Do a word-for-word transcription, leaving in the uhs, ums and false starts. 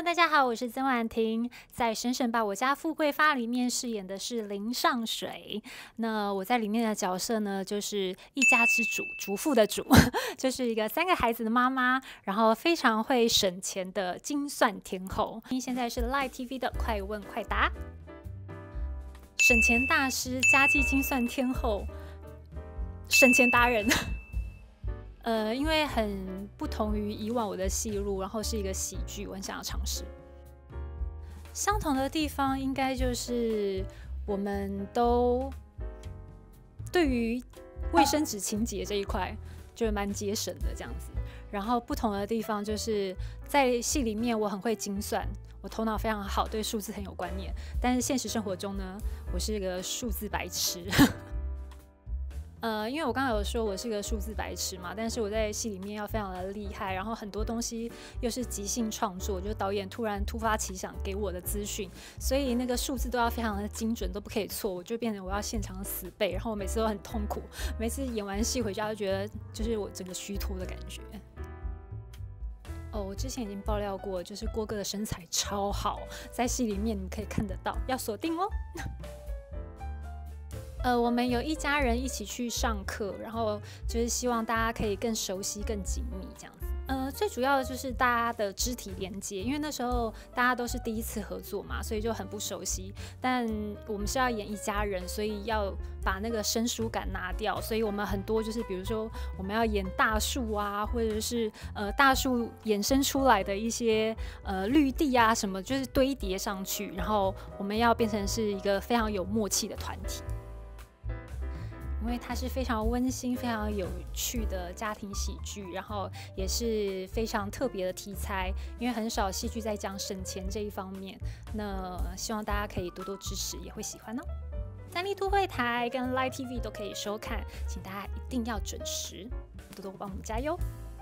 大家好，我是曾婉婷，在《婶婶把我家富贵发》里面饰演的是林上水。那我在里面的角色呢，就是一家之主，主妇的主，就是一个三个孩子的妈妈，然后非常会省钱的精算天后。现在是 Live T V 的快问快答，省钱大师、家计精算天后、省钱达人。呃，因为很不同于以往我的戏路，然后是一个喜剧，我很想要尝试。相同的地方应该就是我们都对于卫生纸清洁这一块就蛮节省的这样子。然后不同的地方就是在戏里面我很会精算，我头脑非常好，对数字很有观念。但是现实生活中呢，我是一个数字白痴。呃，因为我刚刚有说我是个数字白痴嘛，但是我在戏里面要非常的厉害，然后很多东西又是即兴创作，就是导演突然突发奇想给我的资讯，所以那个数字都要非常的精准，都不可以错，我就变成我要现场死背，然后我每次都很痛苦，每次演完戏回家就觉得就是我整个虚脱的感觉。哦，我之前已经爆料过，就是郭哥的身材超好，在戏里面你们可以看得到，要锁定哦。呃，我们有一家人一起去上课，然后就是希望大家可以更熟悉、更紧密这样子。呃，最主要的就是大家的肢体连接，因为那时候大家都是第一次合作嘛，所以就很不熟悉。但我们是要演一家人，所以要把那个生疏感拿掉。所以我们很多就是，比如说我们要演大树啊，或者是呃大树衍生出来的一些呃绿地啊什么，就是堆叠上去，然后我们要变成是一个非常有默契的团体。因为它是非常温馨、非常有趣的家庭喜剧，然后也是非常特别的题材，因为很少戏剧在讲省钱这一方面。那希望大家可以多多支持，也会喜欢哦。三立都会台跟 Live T V 都可以收看，请大家一定要准时，多多帮我们加油。